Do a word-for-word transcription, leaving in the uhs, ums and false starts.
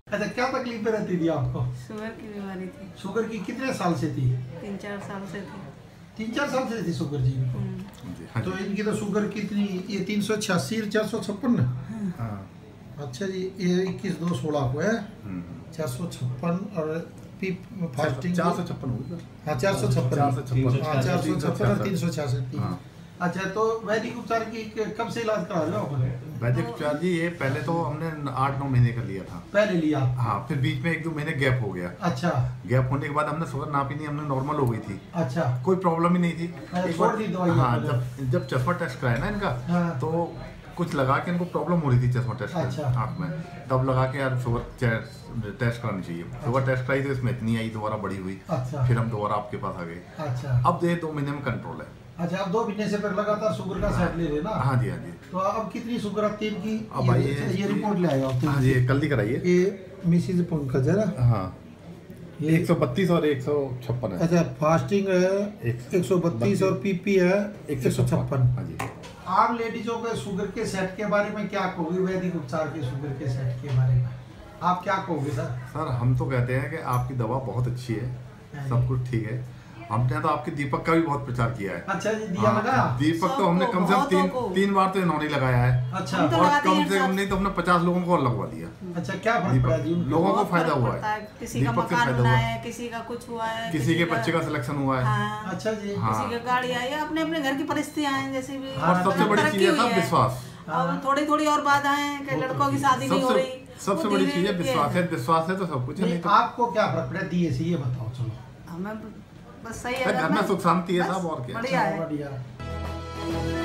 अच्छा, क्या तकलीफें रहती थी आपको? शुगर की बीमारी थी। शुगर की कितने साल से थी? तीन चार साल से थी। तीन चार साल से थी शुगर जी को। तो इनकी तो शुगर कितनी, ये तीन सौ छियासी चार सौ छप्पन अच्छा जी, ये इक्कीस दो सोलह को है चार सौ छप्पन और फास्टिंग चार सौ छप्पन होगी। हाँ चार सौ छप्पन चार सौ छप्पन हाँ चार सौ छप्पन और तीन सौ छियासठ। अच्छा, तो वैदिक उपचार की कब से इलाज करा रहे हो? वैदिक उपचार जी ये पहले तो हमने आठ नौ महीने का लिया था। पहले लिया? हाँ। फिर बीच में एक दो महीने गैप हो गया। अच्छा। गैप होने के बाद हमने शुगर नापी नहीं, हमने नॉर्मल हो गई थी। अच्छा। कोई प्रॉब्लम ही नहीं थी। एक बार हाँ, जब जब चश्मा टेस्ट कराया ना इनका, हाँ। तो कुछ लगा के इनको प्रॉब्लम हो रही थी चश्मा टेस्ट अच्छा। आँख में, तब लगा के यार शुगर टेस्ट करानी चाहिए। शुगर टेस्ट कराई तो इसमें इतनी आई, दोबारा बड़ी हुई। अच्छा। फिर हम दोबारा आपके पास आ गए। अच्छा। अब ये दो महीने में कंट्रोल है। अच्छा, अब दो महीने से फिर लगातार शुगर का सेट ले लेना। हाँ जी हाँ जी। तो अब कितनी शुगर आती है इनकी? अब ये, ये रिपोर्ट ले आएगा। हाँ जी, कल ही कराइए। ये मिसिज पंकज है ना? हाँ, एक सौ बत्तीस और एक सौ छप्पन है। अच्छा, फास्टिंग है एक सौ बत्तीस और पीपी है एक सौ छप्पन। हाँ जी। आम लेडीजों के शुगर के सेट के बारे में क्या कहोगे? वैदिक उपचार के शुगर के सेट के बारे में आप क्या कहोगे सर? सर हम तो कहते हैं कि आपकी दवा बहुत अच्छी है, सब कुछ ठीक है। हमने तो आपके दीपक का भी बहुत प्रचार किया है। अच्छा जी, दिया लगा? दीपक तो हमने कम से कम तीन तीन बार तो इन्होंने लगाया है। अच्छा। तो और कम से कम नहीं तो हमने पचास लोगों को और लगवा दिया। अच्छा, क्या फर्क पड़ा जी? लोगों को फायदा हुआ है, किसी का मकान बना है, किसी का कुछ हुआ है, किसी के बच्चे का सिलेक्शन हुआ है। अच्छा जी। किसी की गाड़ी आई है, अपने अपने घर की परिस्थितियां हैं जैसे भी। और सबसे बड़ी चीज है सब विश्वास। और थोड़ी थोड़ी और बाधाएं कि लड़कों की शादी नहीं हो रही। सबसे बड़ी चीज है विश्वास है। विश्वास है तो सब कुछ है। आपको क्या फर्क पड़ा दिए से, ये बताओ। चलो हमें बस सही है, घर में सुख शांति है सब, और क्या बढ़िया है। बढ़िया।